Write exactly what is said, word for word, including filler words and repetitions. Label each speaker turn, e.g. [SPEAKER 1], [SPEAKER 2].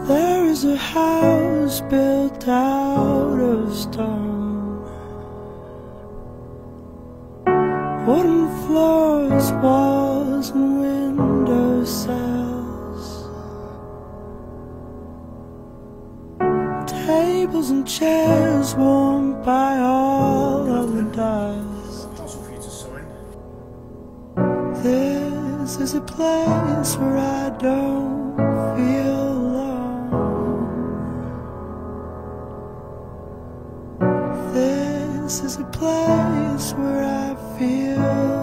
[SPEAKER 1] There is a house built out of stone, wooden floors, walls and window sills, tables and chairs warmed by all of the dust. This is a place where I don't feel alone. This is a place where I feel